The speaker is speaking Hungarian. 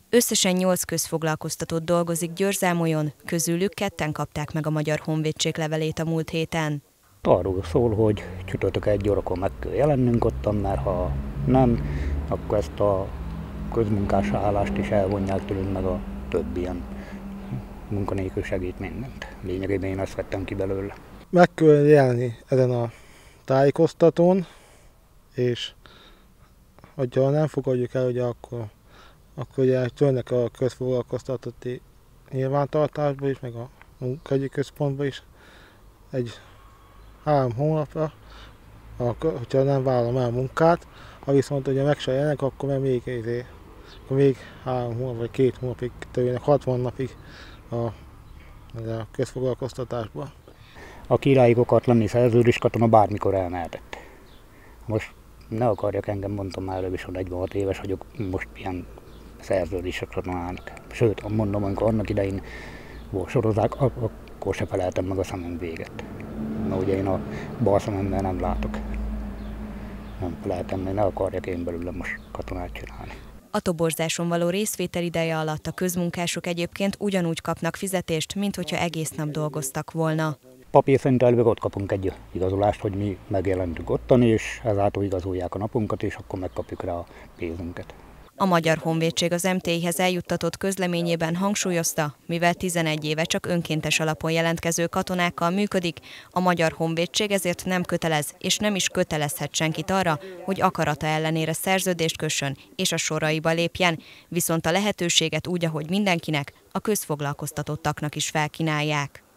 Összesen 8 közfoglalkoztatott dolgozik Győr-Zámolyon, közülük 2 kapták meg a Magyar Honvédség levelét a múlt héten. Arról szól, hogy csütörtök 1 órakor meg kell jelennünk ottan, mert ha nem, akkor ezt a közmunkás állást is elvonják tőlünk, meg a többi ilyen munkanélkül segít mindent. Lényegében én ezt vettem ki belőle. Meg kell jelenni ezen a tájékoztatón, és ha nem fogadjuk el, ugye akkor ugye törnek a közfoglalkoztatotti nyilvántartásba is, meg a munkahogyi központba is egy 3 hónapra, hogyha nem vállalom el a munkát, ha viszont ugye meg se jelenek, akkor még 3 hónap vagy 2 hónapig törjenek, 60 napig a közfoglalkoztatásba. A királyig akart lenni szerződés katona, bármikor elmehetett. Most ne akarjak engem, mondtam már előbb is, hogy 46 éves vagyok, most ilyen szerződések katonának. Sőt, mondom, amikor annak idején volt sorozák, akkor se feleltem meg a szemem véget. Na ugye én a bal szememmel nem látok. Nem feleltem meg, ne akarjak én belőle most katonát csinálni. A toborzáson való részvétel ideje alatt a közmunkások egyébként ugyanúgy kapnak fizetést, mint hogyha egész nap dolgoztak volna. Papír szerint elvileg ott kapunk egy igazolást, hogy mi megjelentünk ottan, és ezáltal igazolják a napunkat, és akkor megkapjuk rá a pénzünket. A Magyar Honvédség az MTI-hez eljuttatott közleményében hangsúlyozta, mivel 11 éve csak önkéntes alapon jelentkező katonákkal működik, a Magyar Honvédség ezért nem kötelez és nem is kötelezhet senkit arra, hogy akarata ellenére szerződést kössön és a soraiba lépjen, viszont a lehetőséget úgy, ahogy mindenkinek, a közfoglalkoztatottaknak is felkínálják.